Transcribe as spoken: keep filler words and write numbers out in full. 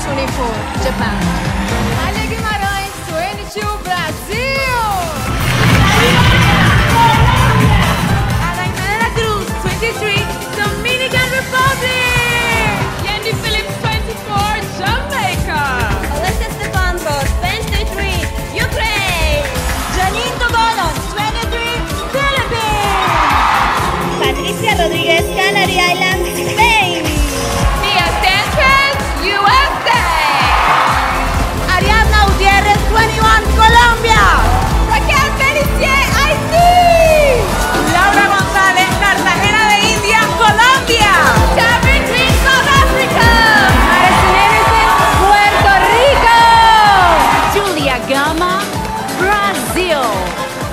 twenty-four, Japan. Ale Guimarães, twenty-two, Brazil. Adainara Cruz, twenty-three, Dominican Republic. Yendi Phillips, twenty-four, Jamaica. Alessia Stefankos, twenty-three, Ukraine. Janine Togonon, twenty-three, Philippines. Patricia Rodriguez, Canary Islands, Spain. Mia Sanchez, U S A. Ariadna Gutierrez, twenty-one, Colombia. Raquel Pelletier, Haití. Laura González, Cartagena de India, Colombia. Cameron Green, South Africa. Madison Anderson, Puerto Rico. Julia Gama, Brazil.